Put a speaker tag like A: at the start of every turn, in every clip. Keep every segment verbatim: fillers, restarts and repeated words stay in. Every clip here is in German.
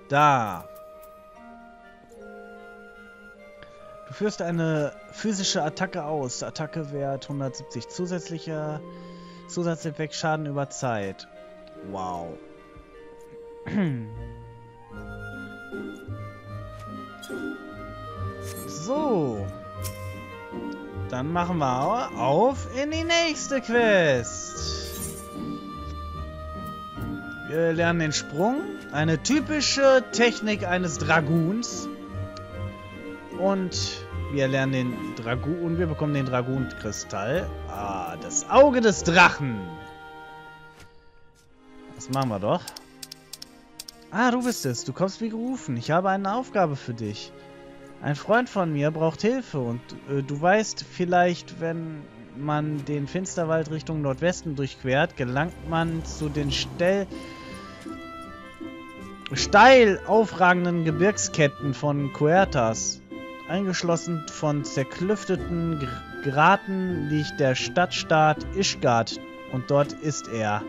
A: Da. Du führst eine physische Attacke aus. Attackewert hundertsiebzig. Zusätzlicher Zusatzeffekt Schaden über Zeit. Wow. So. Dann machen wir auf in die nächste Quest. Wir lernen den Sprung. Eine typische Technik eines Draguns. Und wir lernen den Dragun. Und wir bekommen den Dragunkristall. Ah, das Auge des Drachen. Das machen wir doch. Ah, du bist es. Du kommst wie gerufen. Ich habe eine Aufgabe für dich. Ein Freund von mir braucht Hilfe und äh, du weißt vielleicht, wenn man den Finsterwald Richtung Nordwesten durchquert, gelangt man zu den Stell steil aufragenden Gebirgsketten von Kuertas. Eingeschlossen von zerklüfteten Gr Graten liegt der Stadtstaat Ishgard und dort ist er.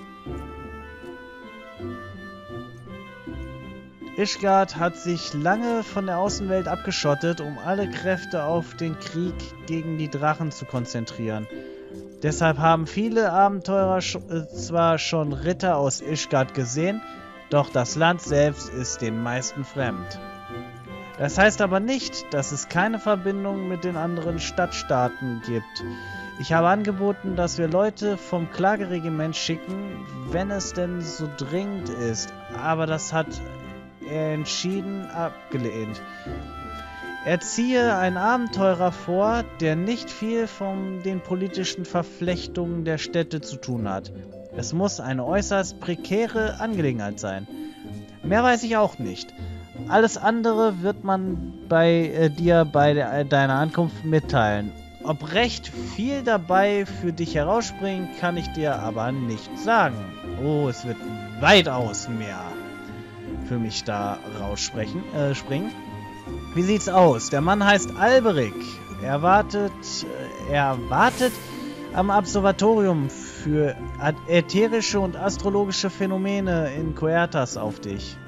A: Ishgard hat sich lange von der Außenwelt abgeschottet, um alle Kräfte auf den Krieg gegen die Drachen zu konzentrieren. Deshalb haben viele Abenteurer sch äh, zwar schon Ritter aus Ishgard gesehen, doch das Land selbst ist den meisten fremd. Das heißt aber nicht, dass es keine Verbindung mit den anderen Stadtstaaten gibt. Ich habe angeboten, dass wir Leute vom Klageregiment schicken, wenn es denn so dringend ist, aber das hat er entschieden abgelehnt. Er ziehe einen Abenteurer vor, der nicht viel von den politischen Verflechtungen der Städte zu tun hat. Es muss eine äußerst prekäre Angelegenheit sein. Mehr weiß ich auch nicht. Alles andere wird man bei äh, dir bei der, äh, deiner Ankunft mitteilen. Ob recht viel dabei für dich herausspringen, kann ich dir aber nicht sagen. Oh, es wird weitaus mehr für mich da raussprechen, äh, springen. Wie sieht's aus? Der Mann heißt Alberic. Er wartet, äh, er wartet am Observatorium für ätherische und astrologische Phänomene in Kuertas auf dich.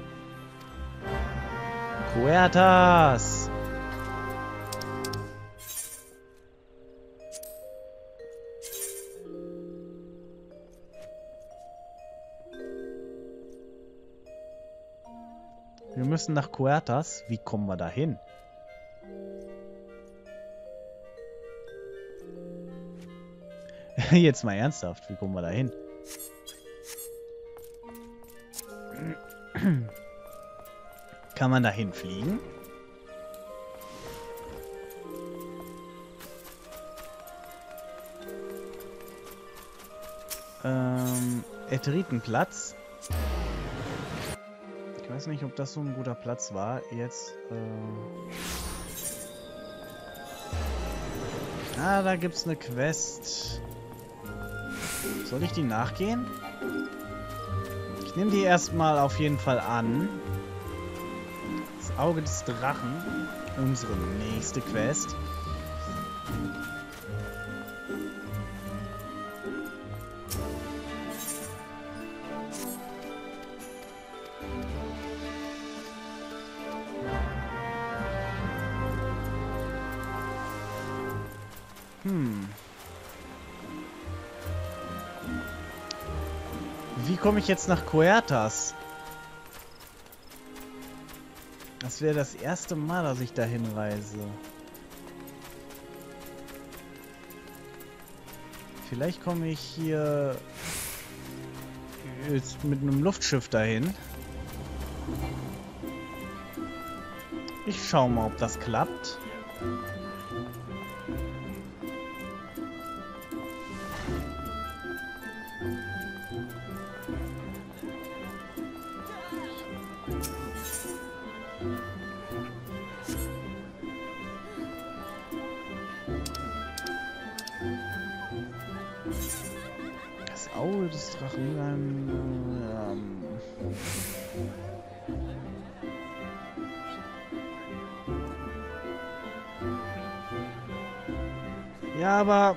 A: Kuertas! Wir müssen nach Kuertas. Wie kommen wir da hin? Jetzt mal ernsthaft. Wie kommen wir da hin? Kann man da hinfliegen? Ähm, Ätheritenplatz. Ich weiß nicht, ob das so ein guter Platz war. Jetzt, äh... Ah, da gibt's eine Quest. Soll ich die nachgehen? Ich nehme die erstmal auf jeden Fall an. Das Auge des Drachen. Unsere nächste Quest. Hm. Wie komme ich jetzt nach Kuertas? Das wäre das erste Mal, dass ich dahin reise. Vielleicht komme ich hier jetzt mit einem Luftschiff dahin. Ich schaue mal, ob das klappt. Das Auge des Drachen. Ähm, ja, aber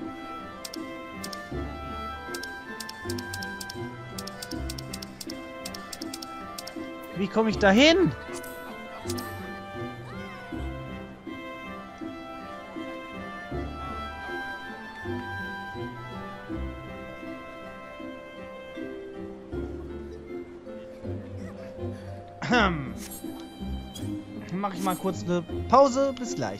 A: Wie komme ich da hin? Mache ich mal kurz eine Pause. Bis gleich.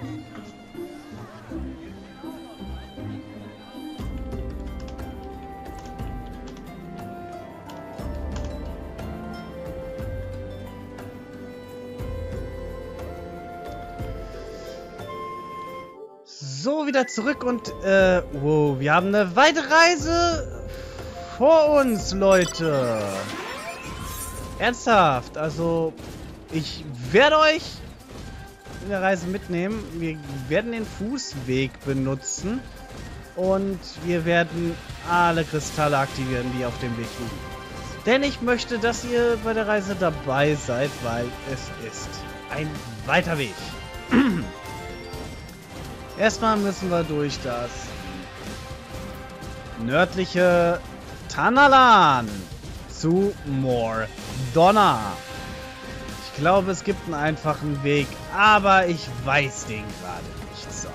A: So, wieder zurück und, äh, wow, wir haben eine weitere Reise vor uns, Leute. Ernsthaft, also, ich werde euch in der Reise mitnehmen. Wir werden den Fußweg benutzen und wir werden alle Kristalle aktivieren, die auf dem Weg liegen. Denn ich möchte, dass ihr bei der Reise dabei seid, weil es ist ein weiter Weg. Erstmal müssen wir durch das nördliche Tanalan zu Mor Dhona. Ich glaube, es gibt einen einfachen Weg, aber ich weiß den gerade nicht. So.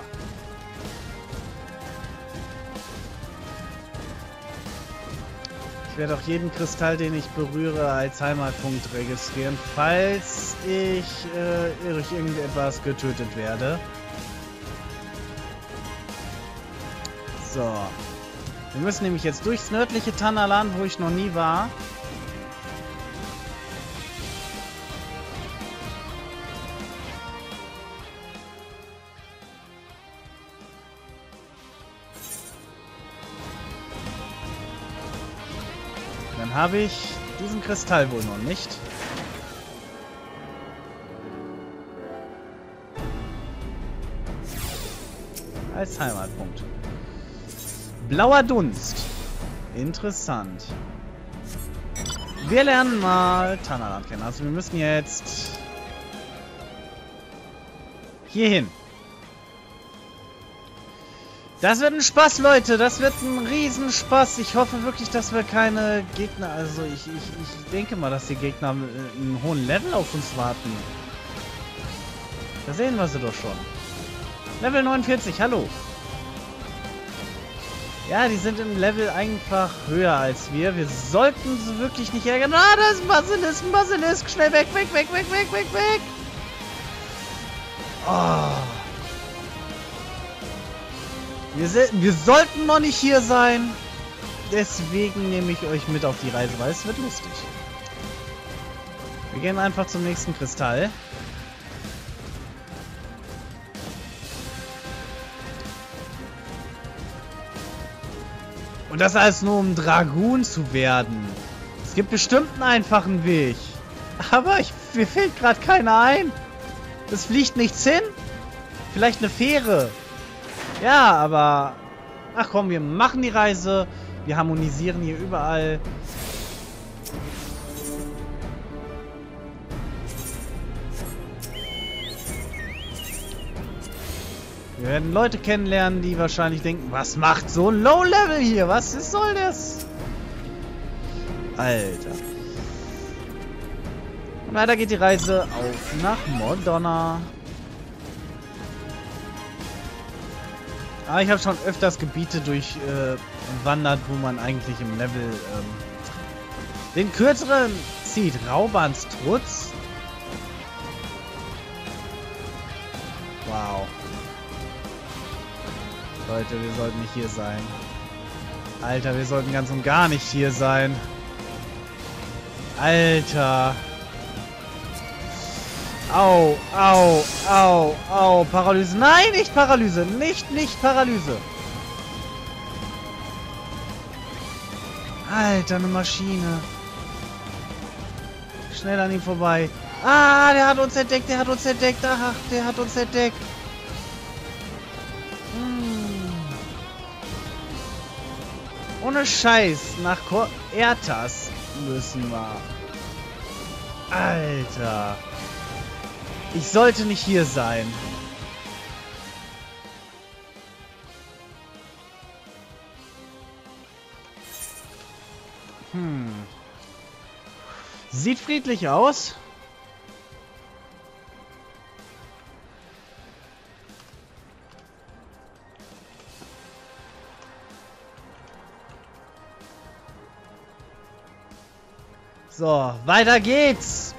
A: Ich werde auch jeden Kristall, den ich berühre, als Heimatpunkt registrieren, falls ich äh, durch irgendetwas getötet werde. So. Wir müssen nämlich jetzt durchs nördliche Tanalan, wo ich noch nie war. Dann habe ich diesen Kristall wohl noch nicht. Als Heimatpunkt. Blauer Dunst. Interessant. Wir lernen mal Tanalan kennen. Also wir müssen jetzt hier hin. Das wird ein Spaß, Leute. Das wird ein Riesenspaß. Ich hoffe wirklich, dass wir keine Gegner... Also ich, ich, ich denke mal, dass die Gegner mit einem hohen Level auf uns warten. Da sehen wir sie doch schon. Level neunundvierzig, hallo. Ja, die sind im Level einfach höher als wir. Wir sollten sie wirklich nicht ärgern. Ah, da ist ein Basilisk, ein Basilisk. Schnell weg, weg, weg, weg, weg, weg, weg. Oh. Wir, wir sollten noch nicht hier sein. Deswegen nehme ich euch mit auf die Reise, weil es wird lustig. Wir gehen einfach zum nächsten Kristall. Und das alles nur, um Dragoon zu werden. Es gibt bestimmt einen einfachen Weg. Aber ich, mir fällt gerade keiner ein. Es fliegt nichts hin. Vielleicht eine Fähre. Ja, aber... Ach komm, wir machen die Reise. Wir harmonisieren hier überall. Wir werden Leute kennenlernen, die wahrscheinlich denken, was macht so ein Low-Level hier? Was ist, soll das? Alter. Und weiter geht die Reise auf nach Mor Dhona. Aber ich habe schon öfters Gebiete durchwandert, äh, wo man eigentlich im Level ähm, den kürzeren zieht. Raubans Trutz. Wow. Leute, wir sollten nicht hier sein. Alter, wir sollten ganz und gar nicht hier sein. Alter. Au, au, au, au. Paralyse. Nein, nicht Paralyse. Nicht, nicht Paralyse. Alter, eine Maschine. Schnell an ihm vorbei. Ah, der hat uns entdeckt, der hat uns entdeckt. Ach, der hat uns entdeckt. Ohne Scheiß, nach Ertas müssen wir. Alter. Ich sollte nicht hier sein. Hm. Sieht friedlich aus. So, weiter geht's.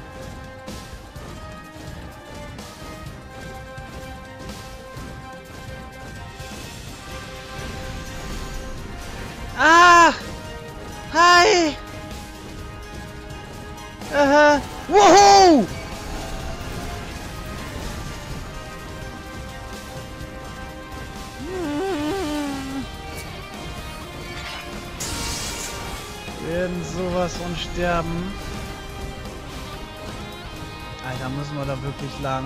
A: Ah! Hi! Aha! Woohoo! Wir werden sowas von sterben. Alter, müssen wir da wirklich lang?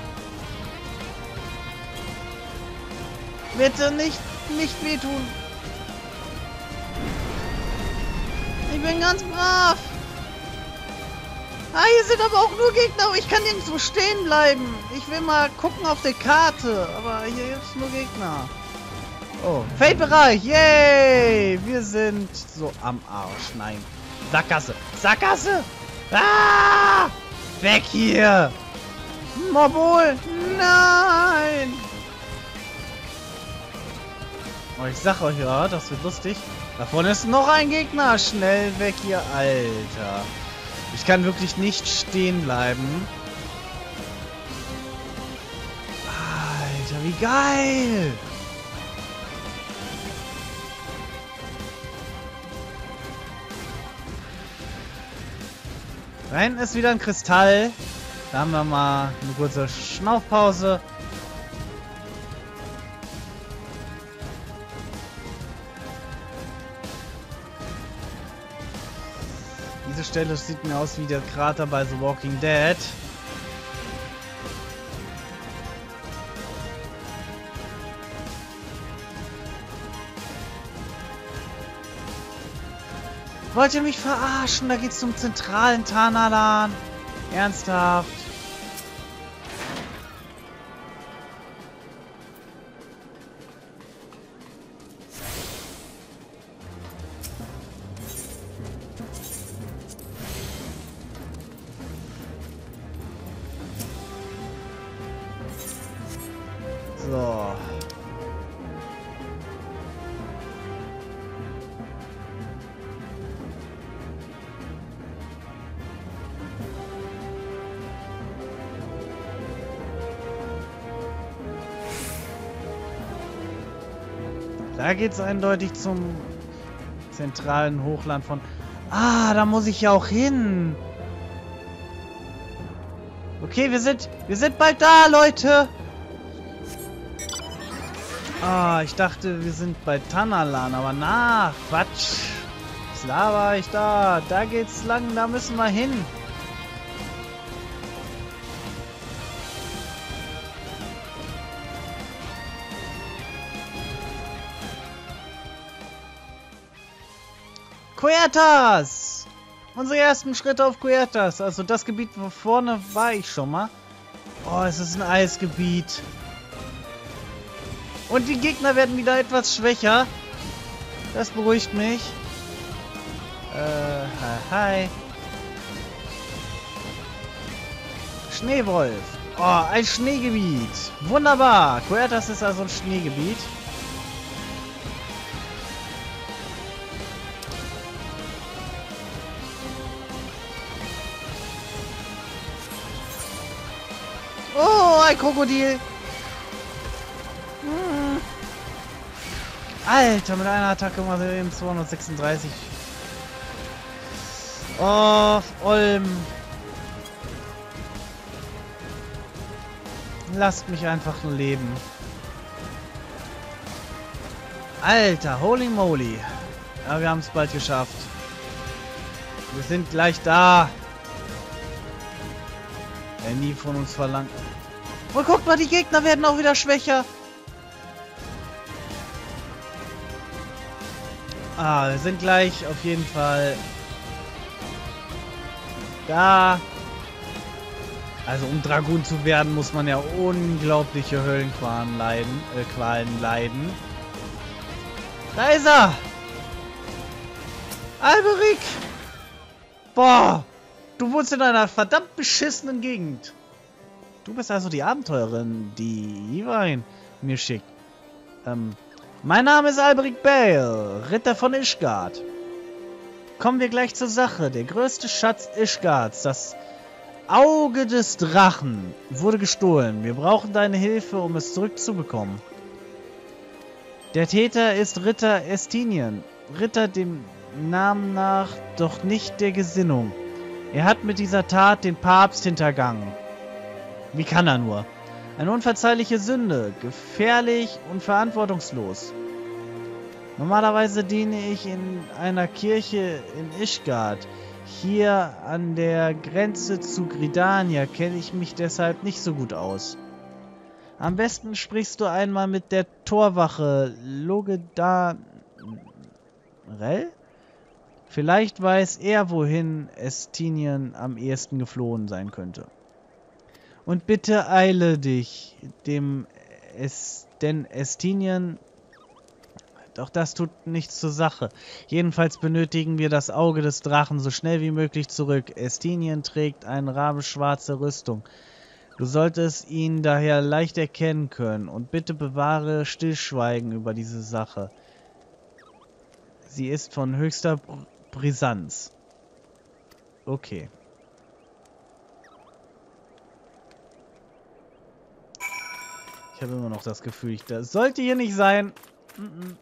A: Bitte nicht, nicht wehtun. Ich bin ganz brav. Ah, hier sind aber auch nur Gegner. Ich kann nirgendwo stehen bleiben. Ich will mal gucken auf der Karte. Aber hier gibt es nur Gegner. Oh, Feldbereich. Yay! Wir sind so am Arsch. Nein. Sackgasse. Sackgasse! Ah! Weg hier! Mobol! Nein! Oh, ich sag euch ja, das wird lustig. Da vorne ist noch ein Gegner. Schnell weg hier, Alter. Ich kann wirklich nicht stehen bleiben. Alter, wie geil! Da hinten ist wieder ein Kristall. Da haben wir mal eine kurze Schnaufpause. Diese Stelle sieht mir aus wie der Krater bei The Walking Dead. Wollt ihr mich verarschen? Da geht's zum zentralen Tanalan. Ernsthaft? So. Da geht's eindeutig zum zentralen Hochland von... Ah, da muss ich ja auch hin. Okay, wir sind... Wir sind bald da, Leute. Ah, ich dachte, wir sind bei Tanalan, aber na, Quatsch. Was laber ich da? Da geht's lang, da müssen wir hin. Quertas! Unsere ersten Schritte auf Quertas. Also das Gebiet wo vorne war ich schon mal. Oh, es ist ein Eisgebiet. Und die Gegner werden wieder etwas schwächer. Das beruhigt mich. Äh, hi. Schneewolf. Oh, ein Schneegebiet. Wunderbar. Quertas ist also ein Schneegebiet. Oh, ein Krokodil. Hm. Alter, mit einer Attacke mal eben zweihundertsechsunddreißig. Oh, Olm. Lasst mich einfach nur leben. Alter, holy moly. Ja, wir haben es bald geschafft. Wir sind gleich da. Er nie von uns verlangt. Und guckt mal, die Gegner werden auch wieder schwächer. Ah, wir sind gleich auf jeden Fall da. Also um Dragoon zu werden, muss man ja unglaubliche Höllenqualen leiden. Äh, Qualen leiden. Da ist er! Alberic! Boah! du wohnst in einer verdammt beschissenen Gegend. Du bist also die Abenteurerin, die Ivain mir schickt. Ähm, mein Name ist Alberic Bale, Ritter von Ishgard. Kommen wir gleich zur Sache. Der größte Schatz Ishgards, das Auge des Drachen, wurde gestohlen. Wir brauchen deine Hilfe, um es zurückzubekommen. Der Täter ist Ritter Estinien. Ritter dem Namen nach, doch nicht der Gesinnung. Er hat mit dieser Tat den Papst hintergangen. Wie kann er nur? Eine unverzeihliche Sünde, gefährlich und verantwortungslos. Normalerweise diene ich in einer Kirche in Ishgard. Hier an der Grenze zu Gridania kenne ich mich deshalb nicht so gut aus. Am besten sprichst du einmal mit der Torwache Logedarel? Vielleicht weiß er, wohin Estinien am ehesten geflohen sein könnte. Und bitte eile dich, dem es, denn Estinien... Doch das tut nichts zur Sache. Jedenfalls benötigen wir das Auge des Drachen so schnell wie möglich zurück. Estinien trägt eine rabenschwarze Rüstung. Du solltest ihn daher leicht erkennen können. Und bitte bewahre Stillschweigen über diese Sache. Sie ist von höchster Br- Brisanz. Okay. Ich habe immer noch das Gefühl, ich, das sollte hier nicht sein. Mm-mm.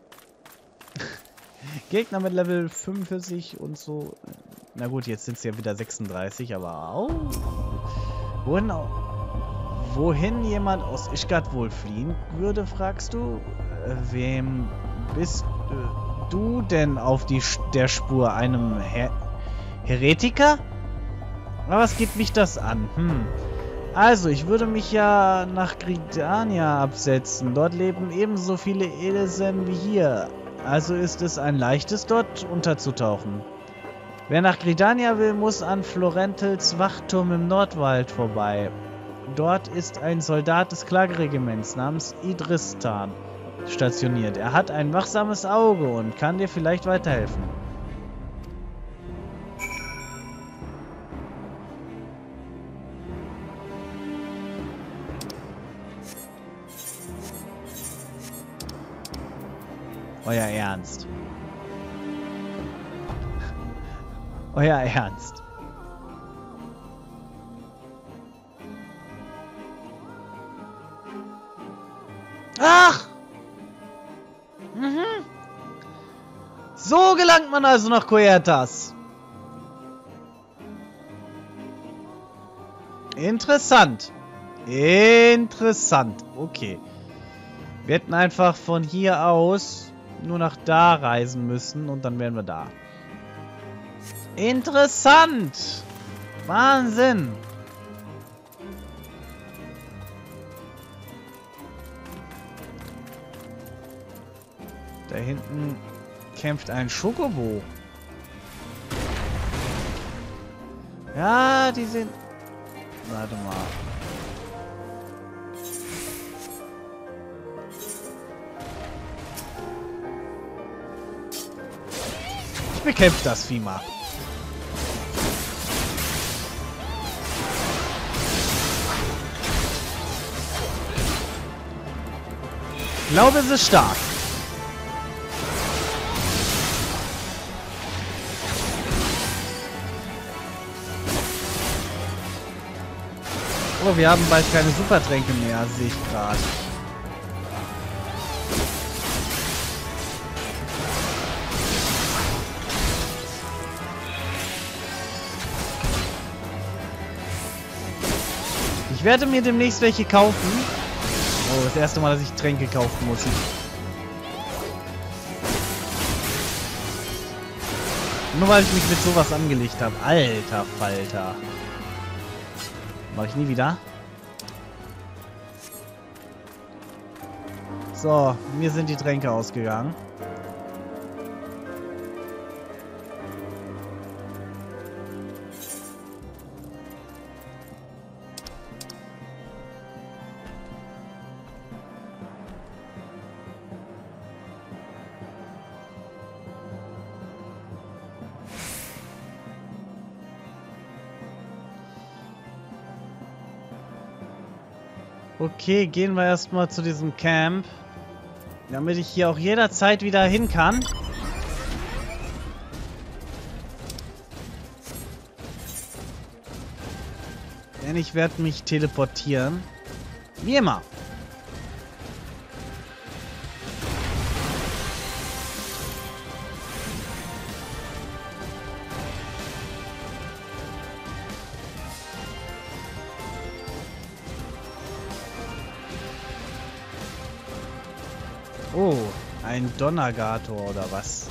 A: Gegner mit Level fünfundvierzig und so. Na gut, jetzt sind es ja wieder sechsunddreißig, aber au. Wohin, wohin jemand aus Ishgard wohl fliehen würde, fragst du? Äh, wem bist äh, du denn auf die, der Spur? Einem Her Heretiker? Aber was geht mich das an? Hm. Also, ich würde mich ja nach Gridania absetzen. Dort leben ebenso viele Elesen wie hier. Also ist es ein leichtes, dort unterzutauchen. Wer nach Gridania will, muss an Florentels Wachturm im Nordwald vorbei. Dort ist ein Soldat des Klageregiments namens Idristan stationiert. Er hat ein wachsames Auge und kann dir vielleicht weiterhelfen. Euer Ernst. Euer Ernst. Ach! Mhm. So gelangt man also nach Coertas. Interessant. Interessant. Okay. Wir hätten einfach von hier aus nur nach da reisen müssen und dann wären wir da. Interessant! Wahnsinn! Da hinten kämpft ein Schokobo. Ja, die sind... Warte mal. Ich bekämpfe das Vieh mal. Ich glaube, es ist stark. Oh, wir haben bald keine Supertränke mehr, sehe ich gerade. Ich werde mir demnächst welche kaufen. Oh, das erste Mal, dass ich Tränke kaufen muss. Nur weil ich mich mit sowas angelegt habe. Alter Falter. Mach ich nie wieder. So, mir sind die Tränke ausgegangen. Okay, gehen wir erstmal zu diesem Camp. Damit ich hier auch jederzeit wieder hin kann. Denn ich werde mich teleportieren. Wie immer. Oh, ein Donnergator oder was?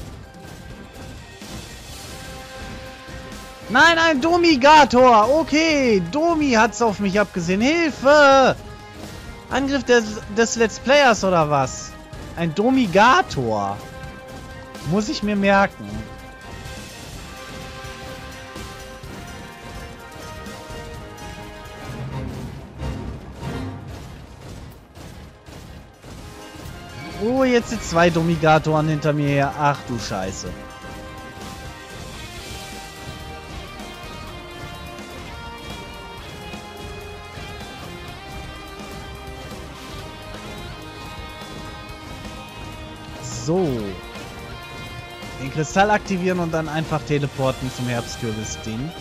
A: Nein, ein Domigator! Okay, Domi hat's auf mich abgesehen. Hilfe! Angriff des, des Let's Players oder was? Ein Domigator. Muss ich mir merken. Oh, jetzt sind zwei Domigatoren hinter mir her. Ach du Scheiße. So. Den Kristall aktivieren und dann einfach teleporten zum Herbstkürbis-Ding.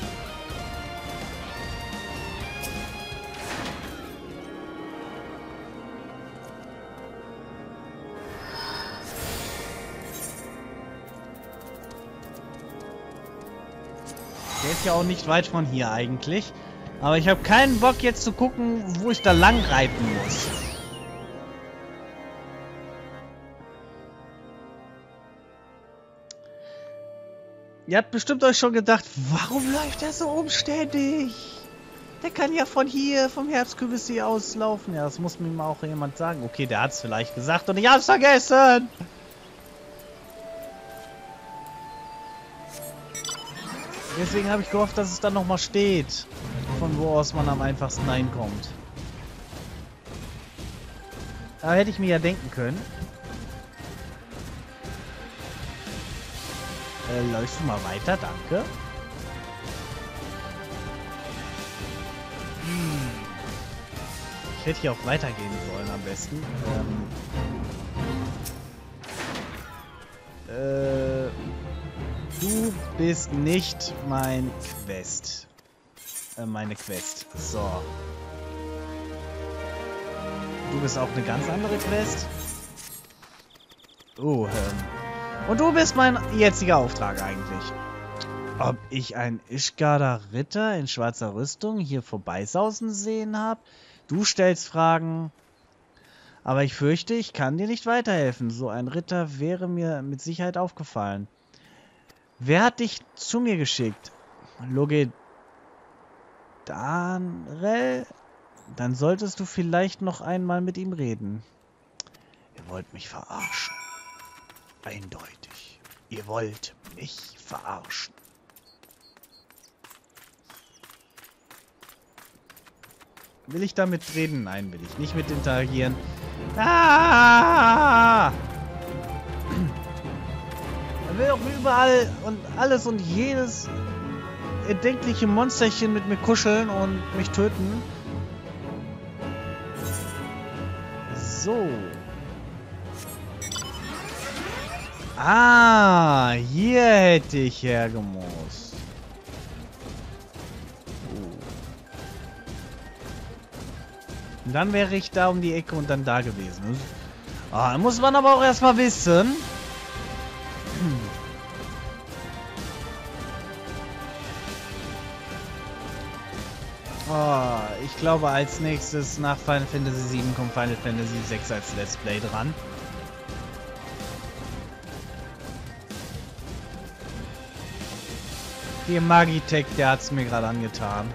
A: Der ist ja auch nicht weit von hier eigentlich. Aber ich habe keinen Bock jetzt zu gucken, wo ich da lang reiten muss. Ihr habt bestimmt euch schon gedacht, warum läuft er so umständlich? Der kann ja von hier, vom Herbstkürbissee auslaufen. Ja, das muss mir mal auch jemand sagen. Okay, der hat es vielleicht gesagt und ich hab's vergessen. Deswegen habe ich gehofft, dass es dann nochmal steht, von wo aus man am einfachsten reinkommt. Da hätte ich mir ja denken können. Äh, läufst du mal weiter, danke. Hm. Ich hätte hier auch weitergehen sollen am besten. Ähm. Äh. Du bist nicht mein Quest. Äh, meine Quest. So. Du bist auch eine ganz andere Quest. Oh, ähm. Und du bist mein jetziger Auftrag eigentlich. Ob ich einen Ishgarder Ritter in schwarzer Rüstung hier vorbeisausen sehen habe? Du stellst Fragen. Aber ich fürchte, ich kann dir nicht weiterhelfen. So ein Ritter wäre mir mit Sicherheit aufgefallen. Wer hat dich zu mir geschickt? Loge Danrel? Dann solltest du vielleicht noch einmal mit ihm reden. Ihr wollt mich verarschen. Eindeutig. Ihr wollt mich verarschen. Will ich damit reden? Nein, will ich nicht mit interagieren. Ah! Er will auch überall und alles und jedes erdenkliche Monsterchen mit mir kuscheln und mich töten. So. Ah, hier hätte ich hergemusst. Oh. Und dann wäre ich da um die Ecke und dann da gewesen. Ah, muss man aber auch erstmal wissen. Hm. Oh, ich glaube als nächstes nach Final Fantasy sieben kommt Final Fantasy sechs als Let's Play dran. Der Magitech, der hat es mir gerade angetan.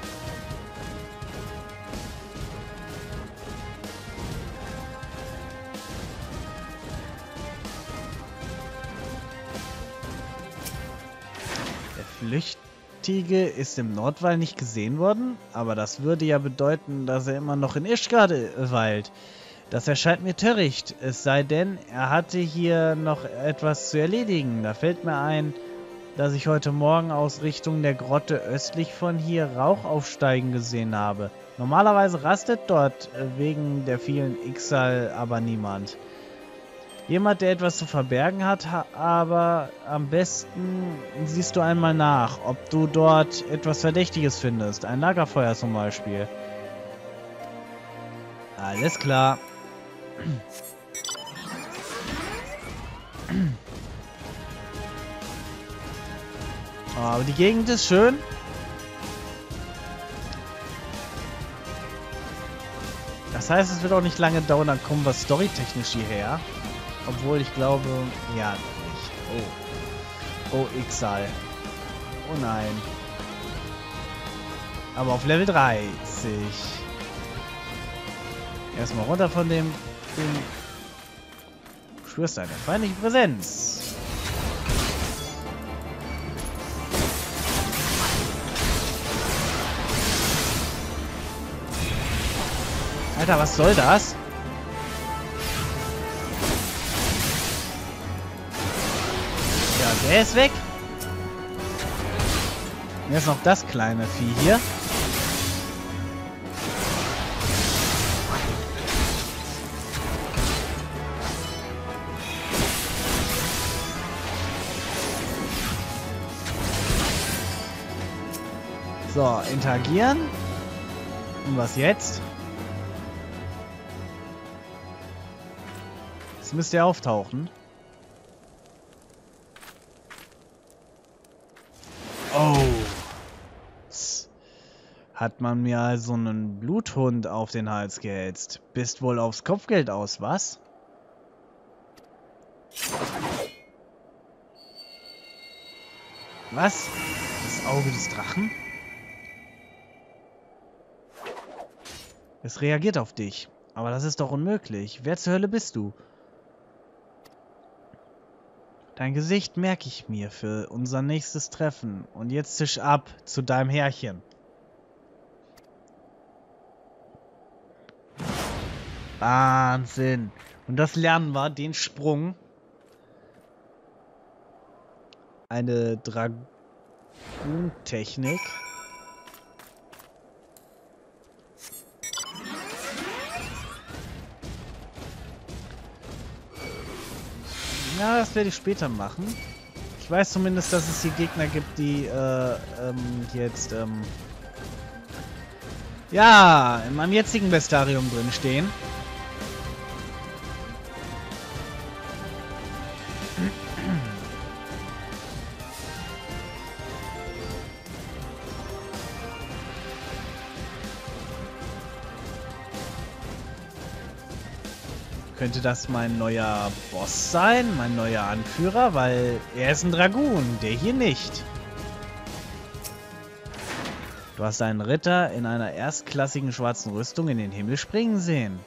A: Der Flüchtige ist im Nordwall nicht gesehen worden, aber das würde ja bedeuten, dass er immer noch in Ishgard weilt. Das erscheint mir töricht, es sei denn, er hatte hier noch etwas zu erledigen. Da fällt mir ein, dass ich heute Morgen aus Richtung der Grotte östlich von hier Rauch aufsteigen gesehen habe. Normalerweise rastet dort wegen der vielen Ixal aber niemand. Jemand, der etwas zu verbergen hat, ha aber am besten siehst du einmal nach, ob du dort etwas Verdächtiges findest. Ein Lagerfeuer zum Beispiel. Alles klar. Oh, aber die Gegend ist schön. Das heißt, es wird auch nicht lange dauern, dann kommen wir storytechnisch hierher. Obwohl ich glaube, ja, nicht. Oh. Oh, Ixal. Oh nein. Aber auf Level dreißig. Erstmal runter von dem Ding. Du spürst eine feindliche Präsenz. Alter, was soll das? Ja, der ist weg. Jetzt noch das kleine Vieh hier. So, interagieren. Und was jetzt? Jetzt müsst ihr auftauchen. Oh. Hat man mir also einen Bluthund auf den Hals gehetzt. Bist wohl aufs Kopfgeld aus, was? Was? Das Auge des Drachen? Es reagiert auf dich. Aber das ist doch unmöglich. Wer zur Hölle bist du? Dein Gesicht merke ich mir für unser nächstes Treffen. Und jetzt zisch ab zu deinem Herrchen. Wahnsinn. Und das lernen wir, den Sprung. Eine Dragoon-Technik. Ja, das werde ich später machen. Ich weiß zumindest, dass es hier Gegner gibt, die äh, ähm, jetzt ähm, ja, in meinem jetzigen Bestarium drin stehen. Könnte das mein neuer Boss sein? Mein neuer Anführer? Weil er ist ein Dragoon, der hier nicht. Du hast einen Ritter in einer erstklassigen schwarzen Rüstung in den Himmel springen sehen.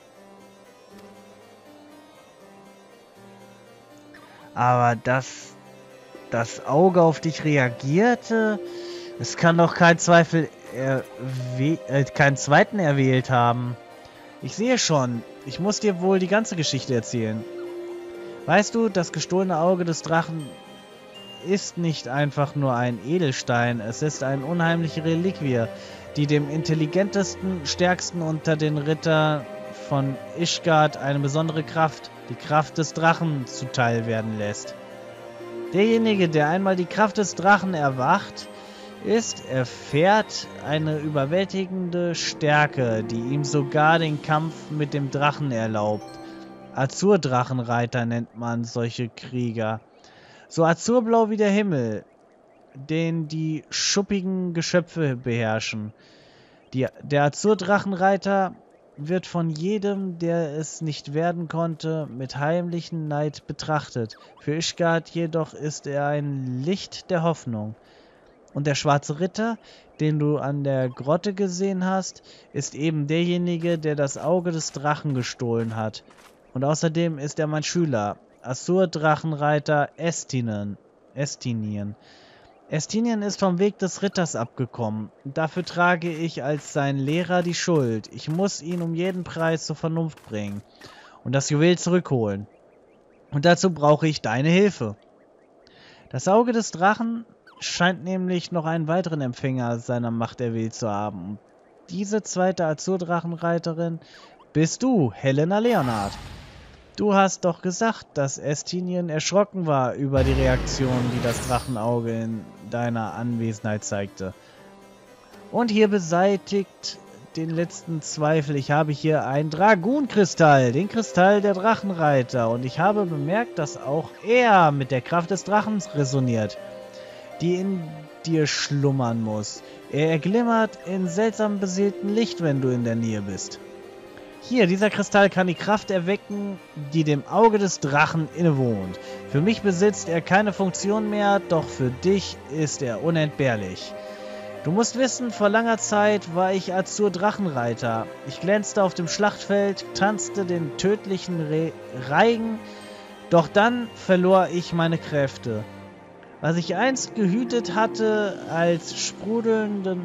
A: Aber dass das Auge auf dich reagierte, es kann doch kein Zweifel erwäh- äh, keinen zweiten erwählt haben. Ich sehe schon, ich muss dir wohl die ganze Geschichte erzählen. Weißt du, das gestohlene Auge des Drachen ist nicht einfach nur ein Edelstein, es ist eine unheimliche Reliquie, die dem intelligentesten, stärksten unter den Rittern von Ishgard eine besondere Kraft, die Kraft des Drachen, zuteil werden lässt. Derjenige, der einmal die Kraft des Drachen erwacht, ist, erfährt eine überwältigende Stärke, die ihm sogar den Kampf mit dem Drachen erlaubt. Azur-Drachenreiter nennt man solche Krieger. So azurblau wie der Himmel, den die schuppigen Geschöpfe beherrschen. Die, der Azur-Drachenreiter wird von jedem, der es nicht werden konnte, mit heimlichem Neid betrachtet. Für Ishgard jedoch ist er ein Licht der Hoffnung. Und der schwarze Ritter, den du an der Grotte gesehen hast, ist eben derjenige, der das Auge des Drachen gestohlen hat. Und außerdem ist er mein Schüler, Azur-Drachenreiter Estinien. Estinien. Estinien ist vom Weg des Ritters abgekommen. Dafür trage ich als sein Lehrer die Schuld. Ich muss ihn um jeden Preis zur Vernunft bringen und das Juwel zurückholen. Und dazu brauche ich deine Hilfe. Das Auge des Drachen scheint nämlich noch einen weiteren Empfänger seiner Macht erwählt zu haben. diese zweite Azurdrachenreiterin bist du, Helena Leonard. Du hast doch gesagt, dass Estinien erschrocken war über die Reaktion, die das Drachenauge in deiner Anwesenheit zeigte. Und hier beseitigt den letzten Zweifel. Ich habe hier einen Dragunkristall, den Kristall der Drachenreiter. Und ich habe bemerkt, dass auch er mit der Kraft des Drachens resoniert, die in dir schlummern muss. Er erglimmert in seltsam beseeltem Licht, wenn du in der Nähe bist. Hier, dieser Kristall kann die Kraft erwecken, die dem Auge des Drachen innewohnt. Für mich besitzt er keine Funktion mehr, doch für dich ist er unentbehrlich. Du musst wissen, vor langer Zeit war ich Azur Drachenreiter. Ich glänzte auf dem Schlachtfeld, tanzte den tödlichen Re Reigen, doch dann verlor ich meine Kräfte. Was ich einst gehütet hatte als sprudelnden...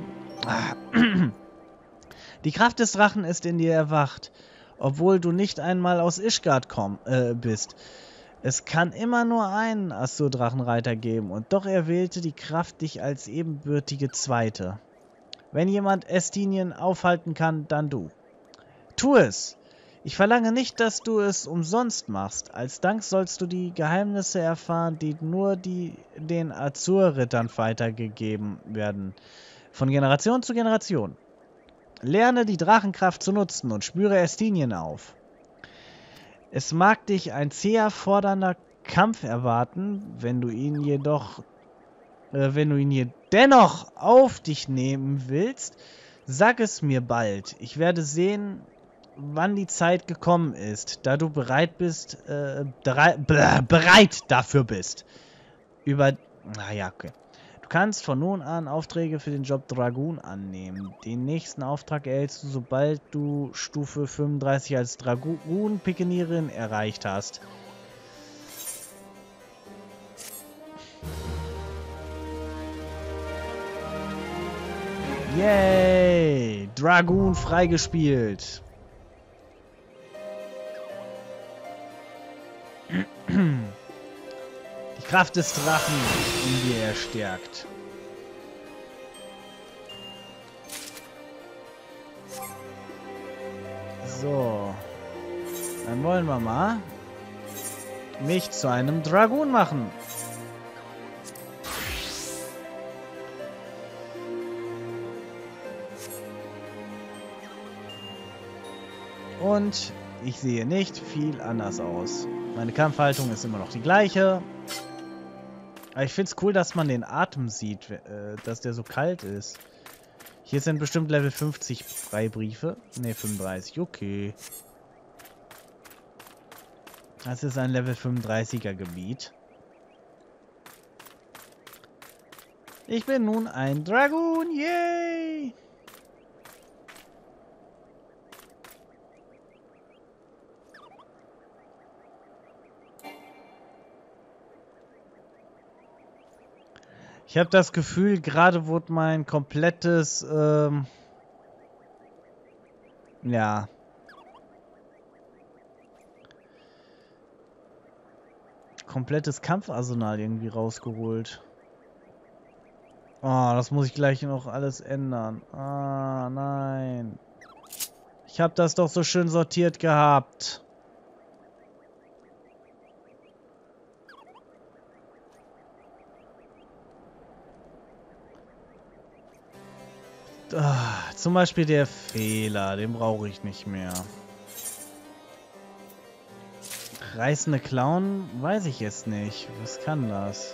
A: Die Kraft des Drachen ist in dir erwacht, obwohl du nicht einmal aus Ishgard komm, äh, bist. Es kann immer nur einen Azur-Drachenreiter geben, und doch er wählte die Kraft dich als ebenbürtige Zweite. Wenn jemand Estinien aufhalten kann, dann du. Tu es! Ich verlange nicht, dass du es umsonst machst. Als Dank sollst du die Geheimnisse erfahren, die nur die, den Azur-Rittern weitergegeben werden. Von Generation zu Generation. Lerne die Drachenkraft zu nutzen und spüre Estinien auf. Es mag dich ein zäher, fordernder Kampf erwarten, wenn du ihn jedoch, äh, wenn du ihn je dennoch auf dich nehmen willst, sag es mir bald. Ich werde sehen, wann die Zeit gekommen ist, da du bereit bist, äh, bereit dafür bist. Über, naja, okay. Du kannst von nun an Aufträge für den Job Dragoon annehmen. Den nächsten Auftrag erhältst du, sobald du Stufe fünfunddreißig als Dragoon-Pikenierin erreicht hast. Yay! Dragoon freigespielt. Die Kraft des Drachen in dir erstärkt. So. Dann wollen wir mal mich zu einem Dragoon machen. Und ich sehe nicht viel anders aus. Meine Kampfhaltung ist immer noch die gleiche. Aber ich finde es cool, dass man den Atem sieht, äh, dass der so kalt ist. Hier sind bestimmt Level fünfzig Freibriefe. Ne, fünfunddreißig. Okay. Das ist ein Level fünfunddreißiger Gebiet. Ich bin nun ein Dragoon. Yay! Ich habe das Gefühl, gerade wurde mein komplettes, ähm, ja, komplettes Kampfarsenal irgendwie rausgeholt. Oh, das muss ich gleich noch alles ändern. Ah, nein. Ich habe das doch so schön sortiert gehabt. Ah, zum Beispiel der Fehler, den brauche ich nicht mehr. Reißende Klauen, weiß ich jetzt nicht. Was kann das?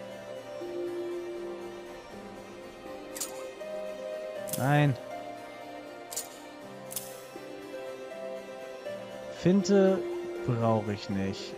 A: Nein. Finte brauche ich nicht.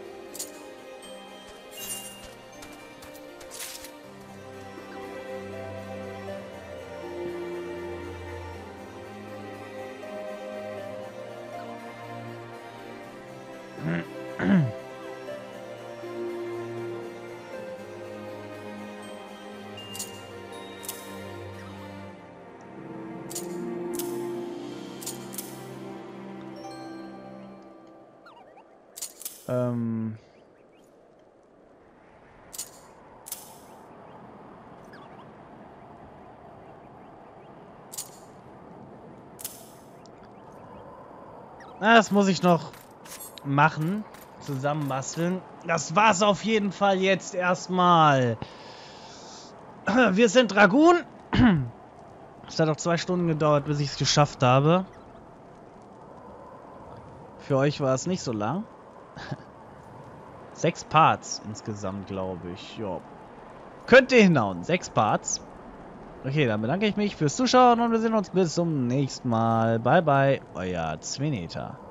A: Ähm... Na, das muss ich noch machen. Zusammenbasteln. Das war's auf jeden Fall jetzt erstmal. Wir sind Dragoon. Es hat auch zwei Stunden gedauert, bis ich es geschafft habe. Für euch war es nicht so lang. Sechs Parts insgesamt, glaube ich. Ja. Könnte hinhauen. Sechs Parts. Okay, dann bedanke ich mich fürs Zuschauen und wir sehen uns bis zum nächsten Mal. Bye, bye. Euer Zweneta.